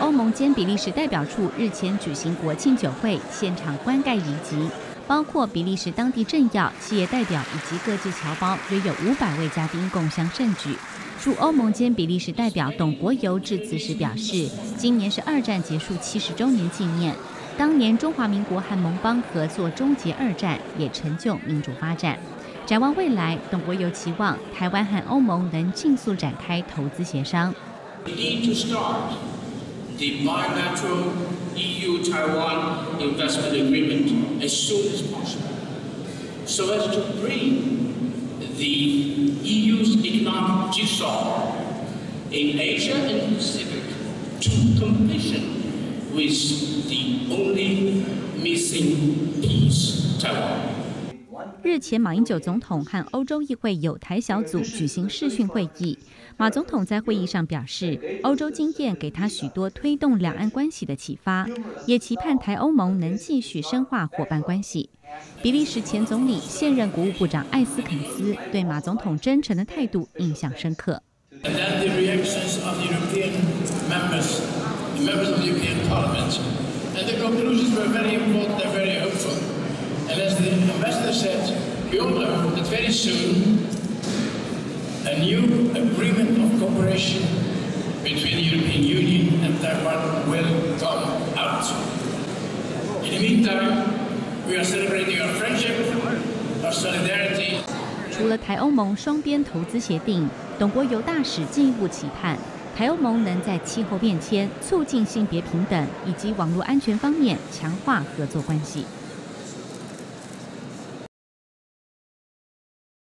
欧盟兼比利时代表处日前举行国庆酒会，现场冠盖仪集，包括比利时当地政要、企业代表以及各界侨胞，约有500位嘉宾共襄盛举。驻欧盟兼比利时代表董国猷致辞时表示，今年是2战结束70周年纪念，当年中华民国和盟邦合作终结2战，也成就民主发展。展望未来，董国猷期望台湾和欧盟能尽速展开投资协商。 The bilateral EU-Taiwan investment agreement as soon as possible, so as to bring the EU's economic jigsaw in Asia and Pacific to completion with the only missing piece, Taiwan. 日前，马英九总统和欧洲议会友台小组举行视讯会议。马总统在会议上表示，欧洲经验给他许多推动两岸关系的启发，也期盼台欧盟能继续深化伙伴关系。比利时前总理、现任国务部长艾斯肯斯对马总统真诚的态度印象深刻。 And as the ambassador said, we all know that very soon a new agreement of cooperation between the European Union and Taiwan will come out. In the meantime, we are celebrating our friendship, our solidarity. 除了台欧盟双边投资协定，董国猷大使进一步期盼台欧盟能在气候变迁、促进性别平等以及网络安全方面强化合作关系。